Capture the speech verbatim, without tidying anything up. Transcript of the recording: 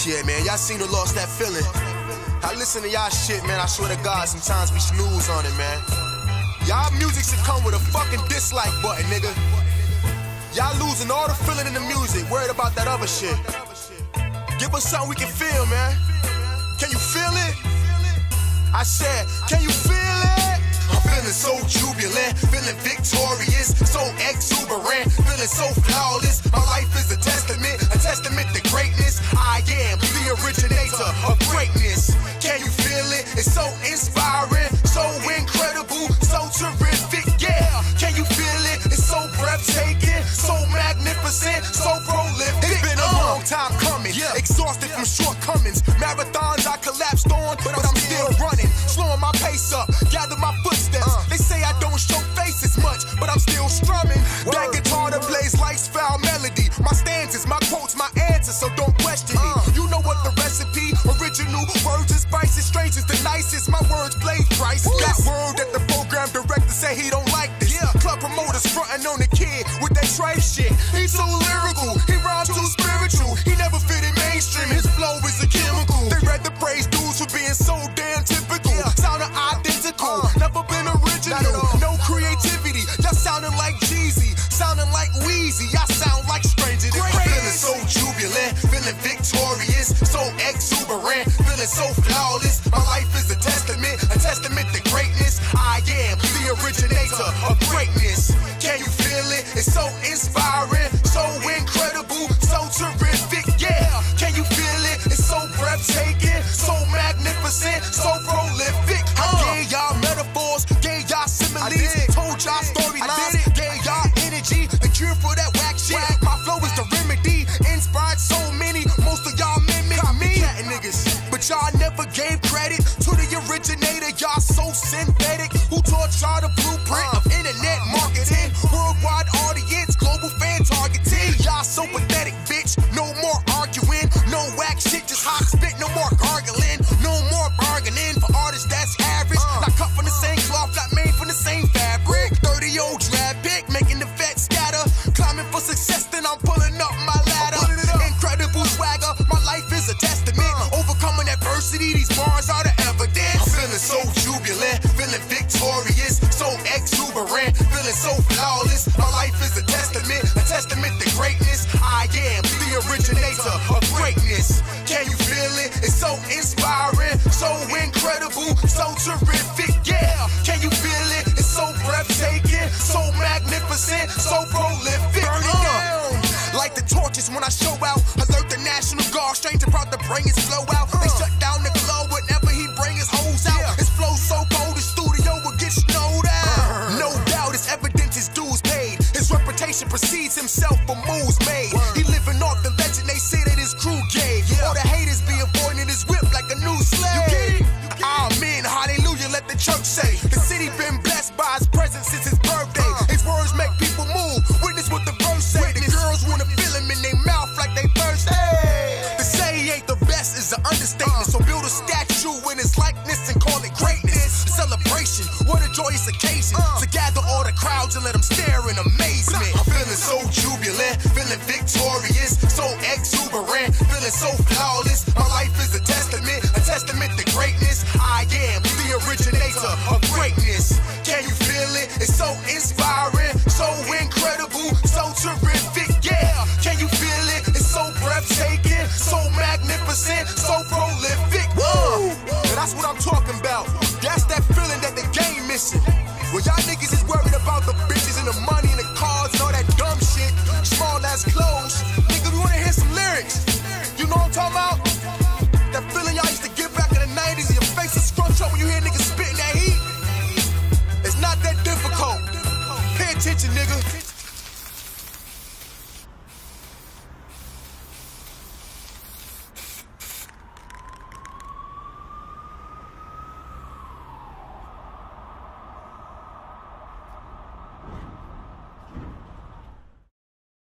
Yeah, man, y'all seen who lost that feeling. I listen to y'all shit, man, I swear to God, sometimes we snooze on it, man. Y'all music should come with a fucking dislike button, nigga. Y'all losing all the feeling in the music, worried about that other shit. Give us something we can feel, man. Can you feel it? I said, can you feel it? I'm feeling so jubilant, feeling victorious, so exuberant, feeling so flawless. My life is a testament, a testament to greatness. I am the originator of greatness. Can you feel it? It's so inspiring, so incredible, so terrific, yeah. Can you feel it? It's so breathtaking, so magnificent, so prolific. It's been a long time coming, yeah. Exhausted from shortcomings. Marathons I collapsed on, but I'm still running, slowing my pace up, gather my footsteps. Uh. They say I don't show faces much, but I'm still strumming. Word. That guitar that plays life's foul melody. My stanzas, my quotes, my answers, so don't question me. Uh. You know what the recipe, original words and spices, strangers the nicest. My words blaze priceless. That word that the program director say he don't like this. Yeah. Club promoters frontin' on the kid with that tripe shit. He's so lyrical, he rhymes too spiritual. He never fit in mainstream, his flow is a chemical. They read the praise dudes for being so damn typical. Yeah. Sounding identical, uh. never been original. No creativity, y'all sounding like Jeezy, sounding like Weezy. Y'all sound like strangers. I'm feeling so jubilant, feeling victorious, so exuberant, feeling so flawless. My life is a testament, a testament to greatness. I am the originator of greatness. Can you feel it? It's so inspiring, so incredible, so terrific, yeah. Can you feel it? It's so breathtaking, so magnificent, so prolific. I gave y'all metaphors, gave y'all similes, told y'all storylines, gave y'all energy, the cure for that whack shit. My flow is the remedy, inspired so many, most of y'all mimic me. Niggas, but y'all never gave credit to the originator. Y'all so synthetic. Who taught y'all the blueprint of internet marketing? Worldwide audience, global fan targeting. Y'all so pathetic, bitch. No more arguing, no whack shit, just hot spit. No more gargling, no more bargaining for artists that's average. Not cut from the same cloth, not made from the same fabric. thirty-year-old drab pick, making the vet scatter. Climbing for success, then I'm pulling up my ladder. Incredible swagger, my life is a testament. Overcoming adversity, these bars are the evidence. I'm feeling so jubilant, feeling victorious, so exuberant, feeling so flawless. My life is a testament, a testament to greatness. I am the originator of greatness. Can you feel it? It's so inspiring, so incredible, so terrific, yeah. Can you feel it? It's so breathtaking, so magnificent, so prolific. Burn it down like the torches when I show out. Alert the National Guard, stranger about to bring his flow out. They shut down the club whenever he bring his hoes out. His flow so cold, the studio will get snowed out. No doubt, his evidence, his dues paid. His reputation precedes himself for moves made. He living off the legend they say that his crew gave. All the haters be avoiding his whip like a new slave. Amen, hallelujah, let the church say. The city been blessed by his presence since his birthday. His words make people move, witness what the verse say. The girls wanna feel him in their mouth like they thirsty. To say he ain't the best is an understatement. So build a statue in his likeness and call it greatness. A celebration, what a joyous occasion. To gather all the crowds and let them stare in amazement. I'm feeling so jubilant, feeling victorious, so exuberant, feeling so flawless. My life is a testament, a testament to greatness. I am the originator of greatness. Can you feel it? It's so inspiring, so incredible, so terrific, yeah. Can you feel it? It's so breathtaking, so magnificent, so prolific. Whoa. And that's what I'm talking about. That's that feeling that the game missing. Well, y'all niggas is worried about the bitches and the money and the cars and all that dumb shit. Small ass clothes. Nigga, we wanna hear some lyrics. You know what I'm talking about? That feeling y'all used to get back in the nineties and your face is scrunched up when you hear niggas spitting that heat. It's not that difficult. Pay attention, nigga.